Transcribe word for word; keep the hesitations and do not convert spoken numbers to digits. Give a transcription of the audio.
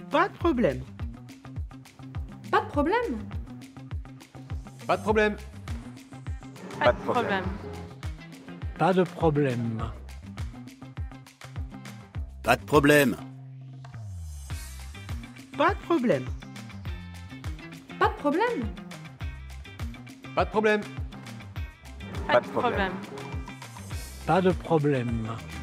Pas de problème. Pas de problème. Pas de problème. Pas de problème. Pas de problème. Pas de problème. Pas de problème. Pas de problème. Pas de problème. Pas de problème. Pas de problème.